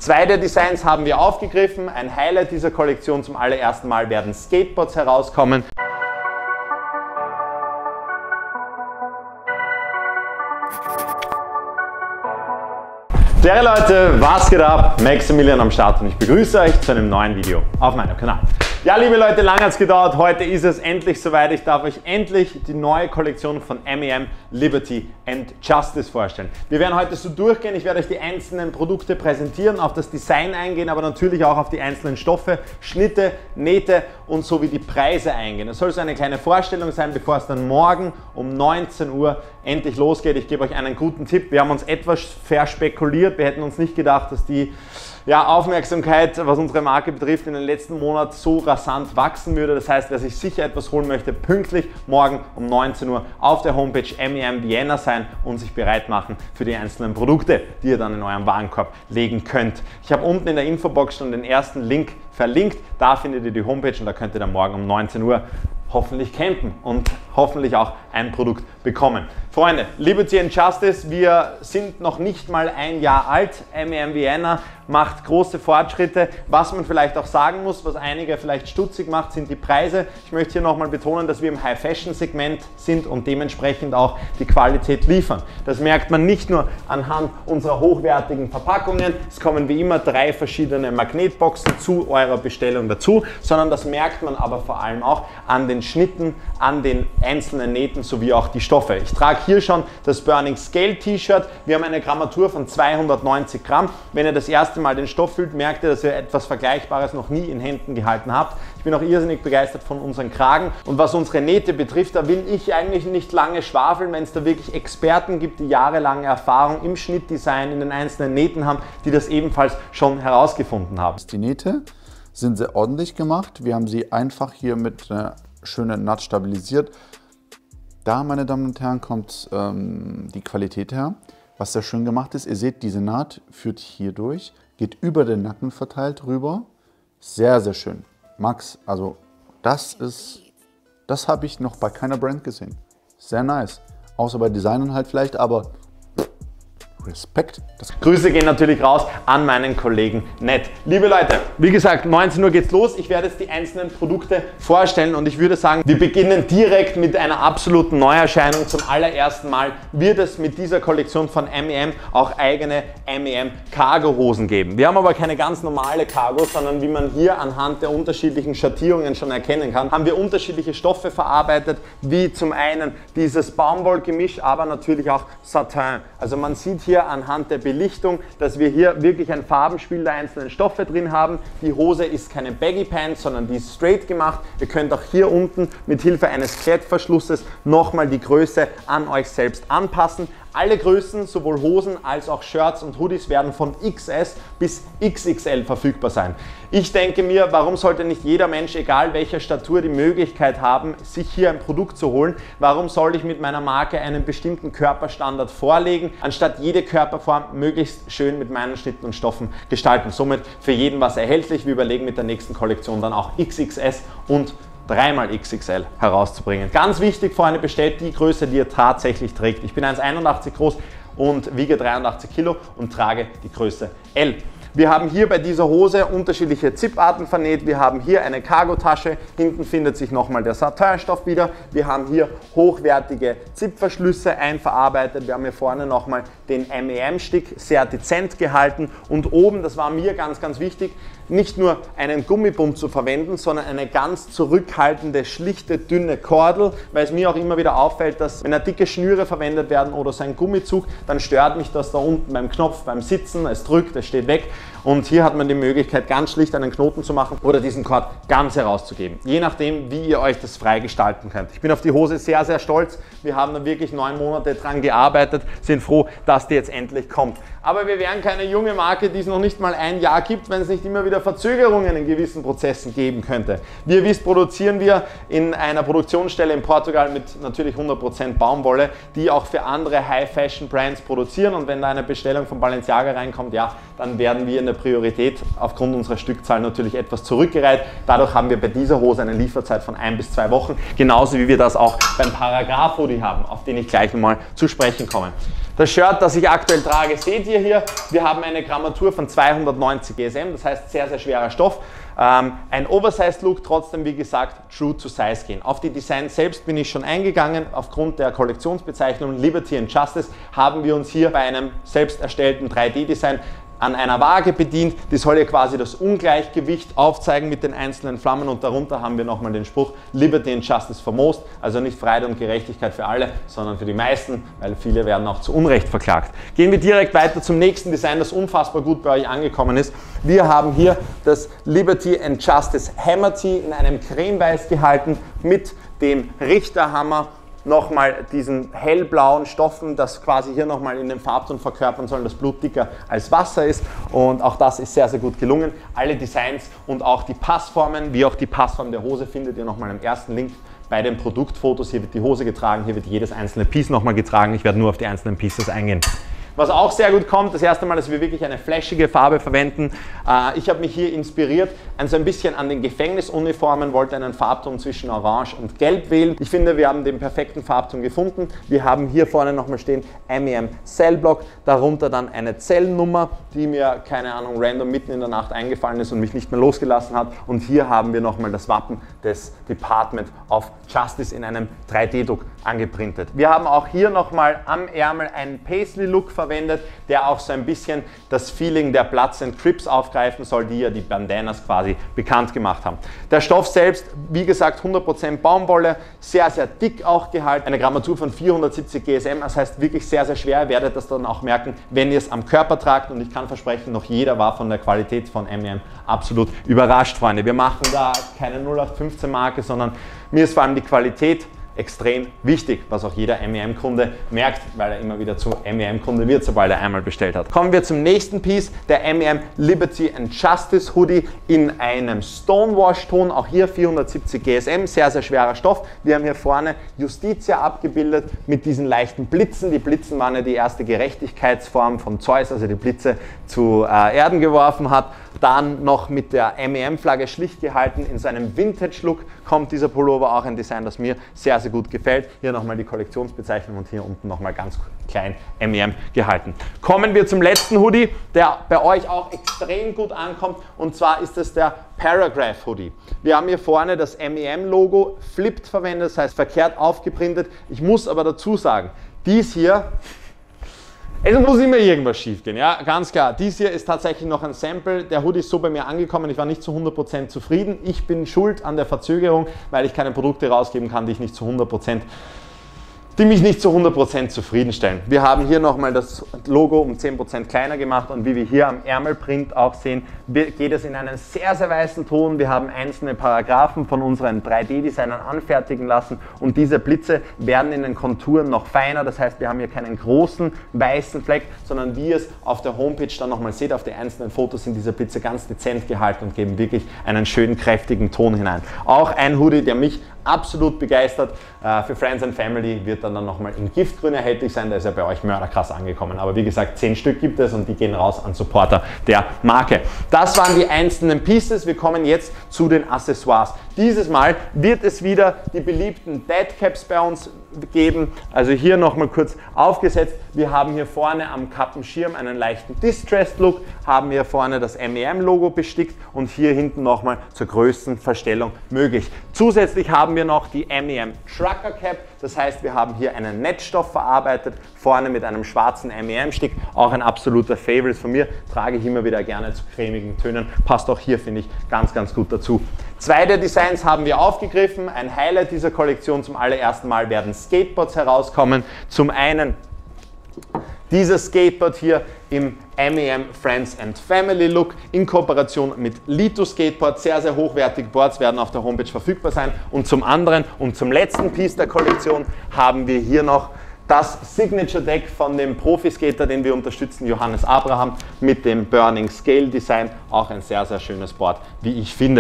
Zwei der Designs haben wir aufgegriffen. Ein Highlight dieser Kollektion: zum allerersten Mal werden Skateboards herauskommen. Servus Leute, was geht ab? Maximilian am Start und ich begrüße euch zu einem neuen Video auf meinem Kanal. Ja, liebe Leute, lange hat es gedauert. Heute ist es endlich soweit. Ich darf euch endlich die neue Kollektion von M&M Liberty and Justice vorstellen. Wir werden heute so durchgehen. Ich werde euch die einzelnen Produkte präsentieren, auf das Design eingehen, aber natürlich auch auf die einzelnen Stoffe, Schnitte, Nähte und sowie die Preise eingehen. Es soll so eine kleine Vorstellung sein, bevor es dann morgen um 19 Uhr endlich losgeht. Ich gebe euch einen guten Tipp. Wir haben uns etwas verspekuliert. Wir hätten uns nicht gedacht, dass die Aufmerksamkeit, was unsere Marke betrifft, in den letzten Monaten so rasant wachsen würde. Das heißt, wer sich sicher etwas holen möchte, pünktlich morgen um 19 Uhr auf der Homepage M&M Vienna sein und sich bereit machen für die einzelnen Produkte, die ihr dann in eurem Warenkorb legen könnt. Ich habe unten in der Infobox schon den ersten Link verlinkt. Da findet ihr die Homepage und da könnt ihr dann morgen um 19 Uhr hoffentlich campen und hoffentlich auch ein Produkt bekommen. Freunde, Liberty and Justice, wir sind noch nicht mal ein Jahr alt. M&M Vienna macht große Fortschritte. Was man vielleicht auch sagen muss, was einige vielleicht stutzig macht, sind die Preise. Ich möchte hier nochmal betonen, dass wir im High-Fashion-Segment sind und dementsprechend auch die Qualität liefern. Das merkt man nicht nur anhand unserer hochwertigen Verpackungen. Es kommen wie immer 3 verschiedene Magnetboxen zu eurer Bestellung dazu, sondern das merkt man aber vor allem auch an den Schnitten, an den einzelnen Nähten sowie auch die Stoffe. Ich trage hier schon das Burning Scale T-Shirt. Wir haben eine Grammatur von 290 Gramm. Wenn ihr das erste Mal den Stoff fühlt, merkt ihr, dass ihr etwas Vergleichbares noch nie in Händen gehalten habt. Ich bin auch irrsinnig begeistert von unseren Kragen. Und was unsere Nähte betrifft, da will ich eigentlich nicht lange schwafeln, wenn es da wirklich Experten gibt, die jahrelange Erfahrung im Schnittdesign, in den einzelnen Nähten haben, die das ebenfalls schon herausgefunden haben. Die Nähte sind sehr ordentlich gemacht. Wir haben sie einfach hier mit einer schönen Naht stabilisiert. Da, meine Damen und Herren, kommt die Qualität her. Was sehr schön gemacht ist, ihr seht, diese Naht führt hier durch, geht über den Nacken verteilt rüber. Sehr, sehr schön. Max, also das habe ich noch bei keiner Brand gesehen. Sehr nice. Außer bei Designern halt vielleicht, aber Respekt. Grüße gehen natürlich raus an meinen Kollegen Ned. Liebe Leute, wie gesagt, 19 Uhr geht's los. Ich werde jetzt die einzelnen Produkte vorstellen und ich würde sagen, wir beginnen direkt mit einer absoluten Neuerscheinung. Zum allerersten Mal wird es mit dieser Kollektion von M&M auch eigene M&M Cargo Hosen geben. Wir haben aber keine ganz normale Cargo, sondern wie man hier anhand der unterschiedlichen Schattierungen schon erkennen kann, haben wir unterschiedliche Stoffe verarbeitet, wie zum einen dieses Baumwollgemisch, aber natürlich auch Satin. Also man sieht hier anhand der Belichtung, dass wir hier wirklich ein Farbenspiel der einzelnen Stoffe drin haben. Die Hose ist keine Baggy Pants, sondern die ist straight gemacht. Ihr könnt auch hier unten mit Hilfe eines Klettverschlusses nochmal die Größe an euch selbst anpassen. Alle Größen, sowohl Hosen als auch Shirts und Hoodies, werden von XS bis XXL verfügbar sein. Ich denke mir, warum sollte nicht jeder Mensch, egal welcher Statur, die Möglichkeit haben, sich hier ein Produkt zu holen? Warum soll ich mit meiner Marke einen bestimmten Körperstandard vorlegen, anstatt jede Körperform möglichst schön mit meinen Schnitten und Stoffen gestalten? Somit für jeden was erhältlich. Wir überlegen mit der nächsten Kollektion dann auch XXS und 3xXL herauszubringen. Ganz wichtig, Freunde, bestellt die Größe, die ihr tatsächlich trägt. Ich bin 1,81 groß und wiege 83 Kilo und trage die Größe L. Wir haben hier bei dieser Hose unterschiedliche Zip-Arten vernäht. Wir haben hier eine Cargo-Tasche, hinten findet sich nochmal der Satin-Stoff wieder. Wir haben hier hochwertige Zipverschlüsse einverarbeitet. Wir haben hier vorne nochmal den M&M-Stick sehr dezent gehalten und oben, das war mir ganz, ganz wichtig, nicht nur einen Gummibund zu verwenden, sondern eine ganz zurückhaltende, schlichte, dünne Kordel, weil es mir auch immer wieder auffällt, dass wenn da dicke Schnüre verwendet werden oder so ein Gummizug, dann stört mich das da unten beim Knopf, beim Sitzen, es drückt, es steht weg. Und hier hat man die Möglichkeit, ganz schlicht einen Knoten zu machen oder diesen Kord ganz herauszugeben. Je nachdem, wie ihr euch das frei gestalten könnt. Ich bin auf die Hose sehr, sehr stolz. Wir haben da wirklich 9 Monate dran gearbeitet, sind froh, dass die jetzt endlich kommt. Aber wir wären keine junge Marke, die es noch nicht mal ein Jahr gibt, wenn es nicht immer wieder Verzögerungen in gewissen Prozessen geben könnte. Wie ihr wisst, produzieren wir in einer Produktionsstelle in Portugal mit natürlich 100% Baumwolle, die auch für andere High-Fashion-Brands produzieren. Und wenn da eine Bestellung von Balenciaga reinkommt, ja, dann werden wir wir in der Priorität aufgrund unserer Stückzahl natürlich etwas zurückgereiht. Dadurch haben wir bei dieser Hose eine Lieferzeit von 1 bis 2 Wochen, genauso wie wir das auch beim Paragraph Hoodie haben, auf den ich gleich mal zu sprechen komme. Das Shirt, das ich aktuell trage, seht ihr hier. Wir haben eine Grammatur von 290 GSM, das heißt sehr, sehr schwerer Stoff. Ein Oversized-Look, trotzdem wie gesagt true to size gehen. Auf die Designs selbst bin ich schon eingegangen. Aufgrund der Kollektionsbezeichnung Liberty and Justice haben wir uns hier bei einem selbst erstellten 3D-Design an einer Waage bedient. Die soll ja quasi das Ungleichgewicht aufzeigen mit den einzelnen Flammen und darunter haben wir nochmal den Spruch Liberty and Justice for most, also nicht Freiheit und Gerechtigkeit für alle, sondern für die meisten, weil viele werden auch zu Unrecht verklagt. Gehen wir direkt weiter zum nächsten Design, das unfassbar gut bei euch angekommen ist. Wir haben hier das Liberty and Justice Hammer Tee in einem Cremeweiß gehalten mit dem Richterhammer, nochmal diesen hellblauen Stoffen, das quasi hier nochmal in den Farbton verkörpern sollen, das Blut dicker als Wasser ist, und auch das ist sehr, sehr gut gelungen. Alle Designs und auch die Passformen, wie auch die Passform der Hose, findet ihr nochmal im ersten Link bei den Produktfotos. Hier wird die Hose getragen, hier wird jedes einzelne Piece nochmal getragen. Ich werde nur auf die einzelnen Pieces eingehen. Was auch sehr gut kommt, das erste Mal, dass wir wirklich eine flashige Farbe verwenden. Ich habe mich hier inspiriert, so ein bisschen an den Gefängnisuniformen, wollte einen Farbton zwischen Orange und Gelb wählen. Ich finde, wir haben den perfekten Farbton gefunden. Wir haben hier vorne nochmal stehen MEM Cellblock, darunter dann eine Zellnummer, die mir, keine Ahnung, random mitten in der Nacht eingefallen ist und mich nicht mehr losgelassen hat. Und hier haben wir nochmal das Wappen des Department of Justice in einem 3D-Druck angeprintet. Wir haben auch hier nochmal am Ärmel einen Paisley-Look verwendet, der auch so ein bisschen das Feeling der Bloods and Crips aufgreifen soll, die ja die Bandanas quasi bekannt gemacht haben. Der Stoff selbst, wie gesagt, 100% Baumwolle, sehr, sehr dick auch gehalten, eine Grammatur von 470 GSM, das heißt wirklich sehr, sehr schwer. Ihr werdet das dann auch merken, wenn ihr es am Körper tragt, und ich kann versprechen, noch jeder war von der Qualität von MEM absolut überrascht, Freunde. Wir machen da keine 0815 Marke, sondern mir ist vor allem die Qualität extrem wichtig, was auch jeder MEM-Kunde merkt, weil er immer wieder zu MEM-Kunde wird, sobald er einmal bestellt hat. Kommen wir zum nächsten Piece, der MEM Liberty and Justice Hoodie in einem Stonewash-Ton, auch hier 470 GSM, sehr, sehr schwerer Stoff. Wir haben hier vorne Justitia abgebildet mit diesen leichten Blitzen. Die Blitzen waren ja die erste Gerechtigkeitsform von Zeus, also die Blitze zu Erden geworfen hat. Dann noch mit der MEM-Flagge schlicht gehalten, in so einem Vintage-Look kommt dieser Pullover, auch ein Design, das mir sehr, sehr gut gefällt. Hier nochmal die Kollektionsbezeichnung und hier unten nochmal ganz klein MEM gehalten. Kommen wir zum letzten Hoodie, der bei euch auch extrem gut ankommt, und zwar ist es der Paragraph Hoodie. Wir haben hier vorne das MEM-Logo flipped verwendet, das heißt verkehrt aufgeprintet. Ich muss aber dazu sagen, dies hier, es muss immer irgendwas schief gehen, ja, ganz klar. Dies hier ist tatsächlich noch ein Sample. Der Hoodie ist so bei mir angekommen, ich war nicht zu 100% zufrieden. Ich bin schuld an der Verzögerung, weil ich keine Produkte rausgeben kann, die mich nicht zu 100% zufriedenstellen. Wir haben hier nochmal das Logo um 10% kleiner gemacht, und wie wir hier am Ärmelprint auch sehen, geht es in einen sehr, sehr weißen Ton. Wir haben einzelne Paragraphen von unseren 3D-Designern anfertigen lassen, und diese Blitze werden in den Konturen noch feiner. Das heißt, wir haben hier keinen großen weißen Fleck, sondern wie ihr es auf der Homepage dann nochmal seht, auf den einzelnen Fotos sind diese Blitze ganz dezent gehalten und geben wirklich einen schönen, kräftigen Ton hinein. Auch ein Hoodie, der mich absolut begeistert. Für Friends and Family wird dann nochmal in Giftgrün erhältlich sein, da ist er bei euch mörderkrass angekommen. Aber wie gesagt, 10 Stück gibt es, und die gehen raus an Supporter der Marke. Das waren die einzelnen Pieces. Wir kommen jetzt zu den Accessoires. Dieses Mal wird es wieder die beliebten Deadcaps bei uns geben. Also hier nochmal kurz aufgesetzt. Wir haben hier vorne am Kappenschirm einen leichten Distressed Look, haben hier vorne das MEM-Logo bestickt und hier hinten nochmal zur größten Verstellung möglich. Zusätzlich haben wir noch die MEM Trucker Cap. Das heißt, wir haben hier einen Netzstoff verarbeitet, vorne mit einem schwarzen MEM-Stick. Auch ein absoluter Favorite von mir. Trage ich immer wieder gerne zu cremigen Tönen. Passt auch hier, finde ich, ganz, ganz gut dazu. Zwei der Designs haben wir aufgegriffen. Ein Highlight dieser Kollektion: zum allerersten Mal werden Skateboards herauskommen. Zum einen dieses Skateboard hier im MEM Friends and Family Look in Kooperation mit Lito Skateboard. Sehr, sehr hochwertige Boards werden auf der Homepage verfügbar sein. Und zum anderen und zum letzten Piece der Kollektion haben wir hier noch das Signature Deck von dem Profi-Skater, den wir unterstützen, Johannes Abraham, mit dem Burning Scale Design. Auch ein sehr, sehr schönes Board, wie ich finde.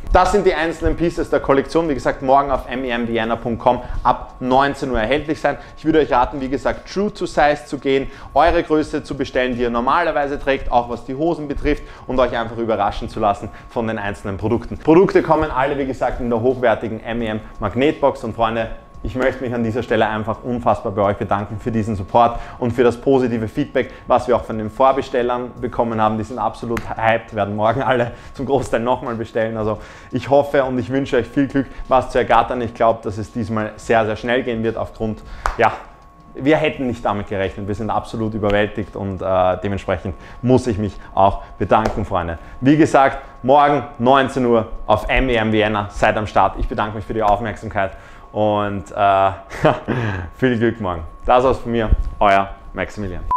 Das sind die einzelnen Pieces der Kollektion. Wie gesagt, morgen auf memvienna.com ab 19 Uhr erhältlich sein. Ich würde euch raten, wie gesagt, true to size zu gehen, eure Größe zu bestellen, die ihr normalerweise trägt, auch was die Hosen betrifft, und euch einfach überraschen zu lassen von den einzelnen Produkten. Produkte kommen alle, wie gesagt, in der hochwertigen MEM Magnetbox, und Freunde, ich möchte mich an dieser Stelle einfach unfassbar bei euch bedanken für diesen Support und für das positive Feedback, was wir auch von den Vorbestellern bekommen haben. Die sind absolut hyped, werden morgen alle zum Großteil nochmal bestellen. Also ich hoffe und ich wünsche euch viel Glück, was zu ergattern. Ich glaube, dass es diesmal sehr, sehr schnell gehen wird aufgrund, ja, wir hätten nicht damit gerechnet. Wir sind absolut überwältigt, und dementsprechend muss ich mich auch bedanken, Freunde. Wie gesagt, morgen 19 Uhr auf MEM Vienna. Seid am Start. Ich bedanke mich für die Aufmerksamkeit und viel Glück morgen. Das war's von mir, euer Maximilian.